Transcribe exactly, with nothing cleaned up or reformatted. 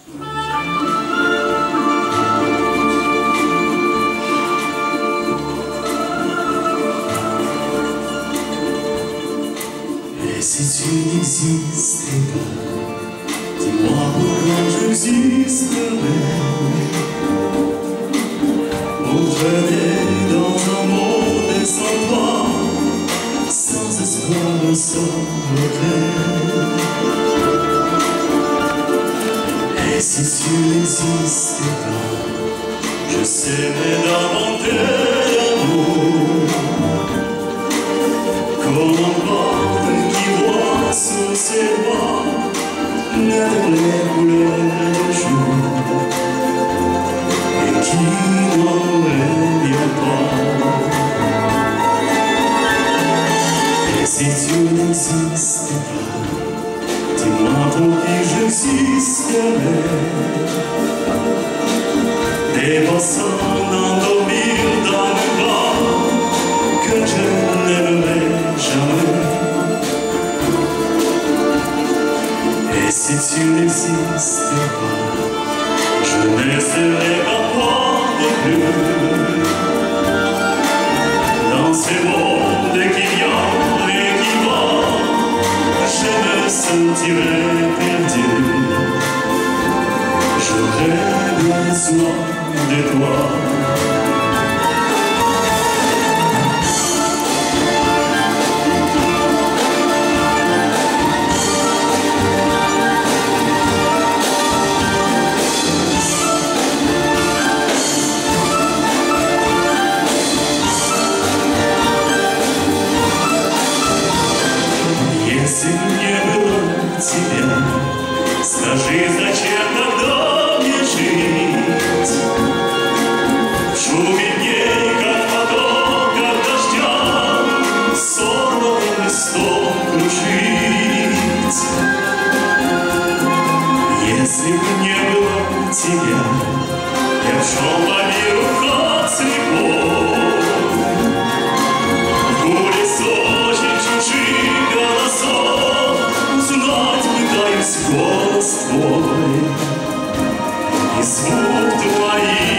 Et si tu n'existais pas, dis-moi pourquoi j'existerais pour traîner dans un monde et sans toi, sans espoir, sans regret. Et si tu n'existais pas, je serais d'inventer l'amour comme un porte qui voit sous ses doigts les couleurs du jour et qui n'aurait bien pas. Et si tu n'existais pas, dis-moi pour qui j'existerais, dépassant d'endormir dans le bras que je n'aimerais jamais. Et si tu n'existais pas, je n'essaierais pas toi non plus. Dans ces mondes qui viennent et qui vont, je me sentirais perdu. J'aurais besoin de toi. Если мне было тебя, скажи, зачем тогда мне жить? В шуме дней, как потоках дождя, сорванным листом кружить. Если бы не было тебя, я б шел по миру как слепой. В гуле сотен чужих голосов узнать пытаюсь голос твой и звук твоих